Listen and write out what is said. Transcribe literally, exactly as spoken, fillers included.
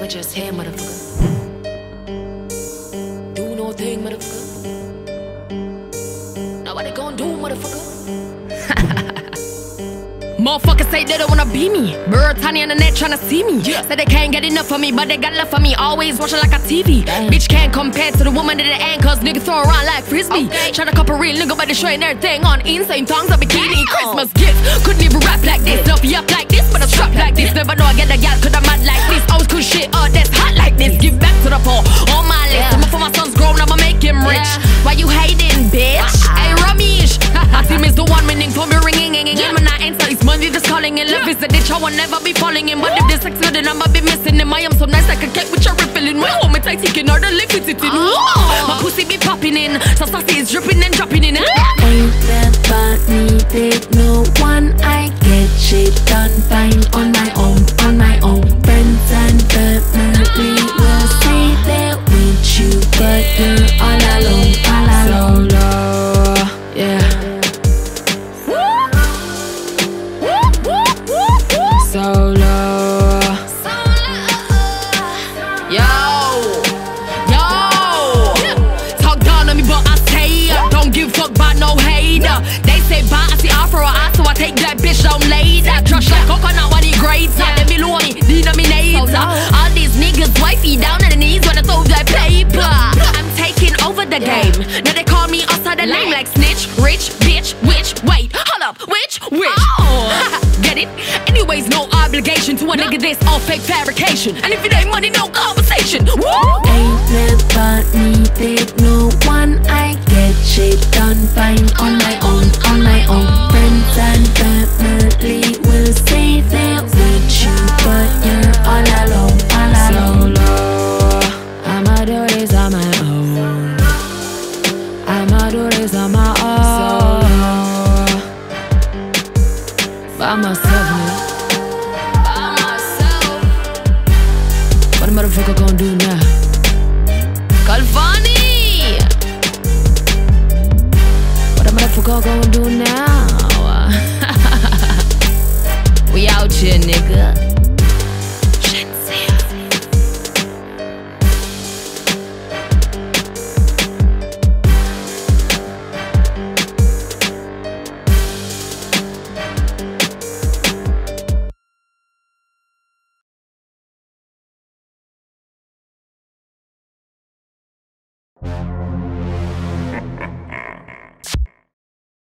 we just here, motherfucker. Do no thing, motherfucker. Now what they gon' do, motherfucker? Motherfuckers say they don't wanna be me. Brittany on the net tryna see me. Yeah. Say they can't get enough of me, but they got love for me. Always watching like a T V. Damn. Bitch can't compare to the woman at the end, cause niggas throw around like frisbee. Okay. Tryna cop a real nigga, but they showing everything on insane tongues of bikini. Damn. Christmas gifts, couldn't even rap like this. Duffy up like this, but I strap like this. Never know I get a gal, cause I'm mad like this. Always cool shit, oh that's hot like this. Give back to the poor, on my list. Yeah. For my son's grown, I'ma make him rich. Yeah. Why you hating, bitch? Hey, Ramesh. I see Miss the one winning for me ringing. Yeah. When I enter, it's money just calling in. Love is a ditch, I will never be falling in. But if this sex good, then I'ma be missing him. I am so nice, I can get with your refilling. My home, it's like taking all the liquids it in. Oh. My pussy be popping in, so saucy is dripping and dropping in. Ain't never needed no one. I get shit done fine on my own, on my own. Friends and family will say they're with you, but you're all alone, all alone. So low, yeah. So low. Yo, yo. Talk down on me, but I say I don't give a fuck about no hater. They say bye, I see afro eye, so I take that bitch down later. Crush like coconut when he grates. Let me low me, denominator. All these niggas wifey down on the knees when I throw that paper. I'm taking over the game. Now they call me outside the name like snitch, rich, bitch, witch. Wait, hold up, which, which? Oh. Get it? Anyways, no obligation to a nigga this all fake fabrication. And if it ain't money, no conversation. Woo! Ain't never needed no one. I get shit done fine on my own, on my own. Friends and family will say they're with you, but you're all alone, all alone. So low. I'ma do this on my own. I'ma do this on my own. So low. By myself, man. What a motherfucker gon' do now? Kalfani! What a motherfucker gon' do now?